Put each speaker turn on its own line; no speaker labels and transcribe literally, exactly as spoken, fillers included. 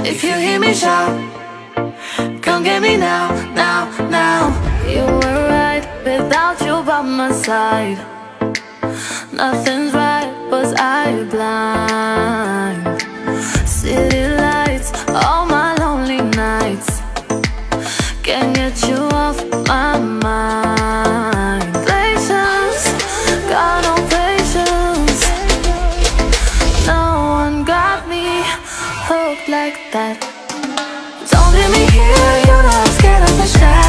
If you hear me shout, come get me now, now, now. You were right without you by my side. Nothing's right, was I blind? City lights, all my lonely nights. Can't get you off my mind. Patience, got no patience. No one got me hooked like that. Don't leave me here, you're not scared of the shadow.